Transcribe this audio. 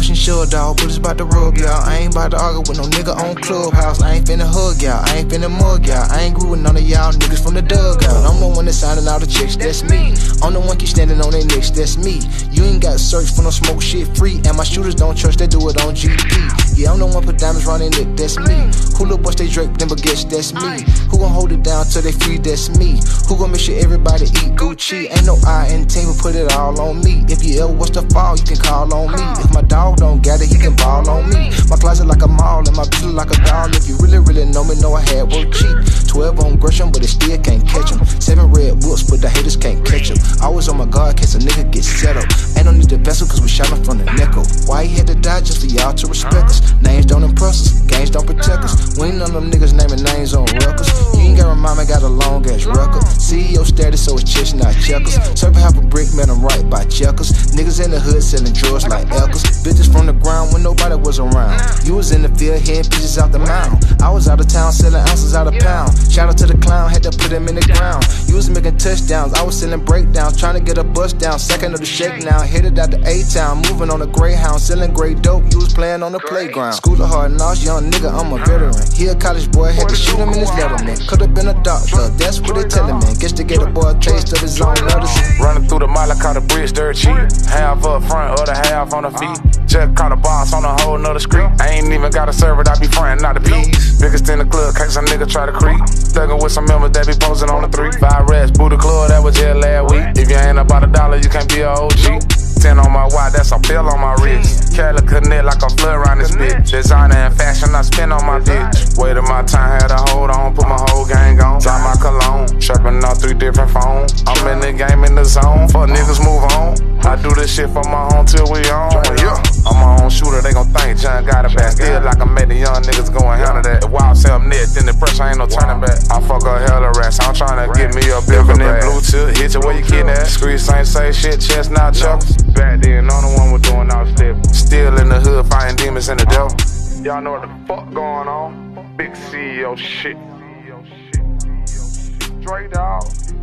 pushing sure, dog. Bullets about to rub, y'all. I ain't about to argue with no nigga on Clubhouse. I ain't finna hug, y'all. I ain't finna mug, y'all. I ain't grew with none of y'all niggas from the dugout. I'm the one that's signing all the checks, that's me. I'm the one keep standing on their necks, that's me. You ain't got to search for no smoke shit free. And my shooters don't trust, they do it on GP. Yeah, I'm the one put diamonds round their neck, that's me. Who little boys they Drake, them baguettes, that's me. Who gon' hold it down till they free, that's me. Who gon' make sure everybody eat Gucci? Ain't no I in the team, we put it all on me. If you ever was to fall, you can call on me. If my dog don't got it, he can ball on me. My closet like a mall and my bitch like a doll. If you really know me, know I had work cheap. 12 on Gresham, but it still can't catch him. 7 red whoops, but the haters can't catch him. I was on my guard, case a nigga get set up. Ain't no need to vessel, cause we shot him from the neck up. Why he had to die just for y'all to respect us? Names don't impress us, games don't protect us. We ain't none of them niggas naming names on records. You ain't gotta remind me, got a long ass record. CEO status, so it's chest, not checkers. Serving half a brick, man, I'm right by checkers. Niggas in the hood selling drugs like Elkers. Bitches from the ground when nobody was around. You was in the field, hitting pieces out the mound. I was out of town, selling ounces out a pound. Shout out to the clown, had to put him in the ground. You was making touchdowns, I was selling breakdowns. Trying to get a bust down, second of the shake now. Headed out to A-Town, moving on a Greyhound. Selling great dope, you was playing on the playground. School of hard knocks, young nigga, I'm a veteran. He a college boy, had to shoot him in his letterman. Could've been a doctor, that's what they telling me. Guess to get a boy a taste of his own medicine. Running through the mile, I caught a bridge dirt cheap. Half up front, other half on the feet. Just caught a boss on a whole nother street. I ain't even got a server, I be frontin' out the peas. Biggest in the club, case a nigga try to creep. Thuggin' with some members that be posting on the 3. 5 rats, booty club, that was just last week. If you ain't about $1, you can't be a OG. 10 on my watch, that's a pill on my wrist. Cali connect like a flood around this bitch. Designer and fashion, I spend on my bitch. Waited my time, had a hold on, put my whole gang on. Drop my cologne, shopping on 3 different phones. I'm in the game, in the zone, fuck niggas move on. I do this shit for my home till we on. Yeah. I'm my own shooter, they gon' think John got it back. Still like I made the young niggas go and handle that. If wild sell net, then the pressure ain't no turning back. I fuck a hella rats, I'm tryna get me a bigger bag. Blue tip, hit you where you get at. Streets ain't say shit, chest not chuckles. Back then, I'm the one with doing all the steps. Still in the hood, fighting demons and the devil. Y'all know what the fuck going on? Big CEO shit. Dre Dawg.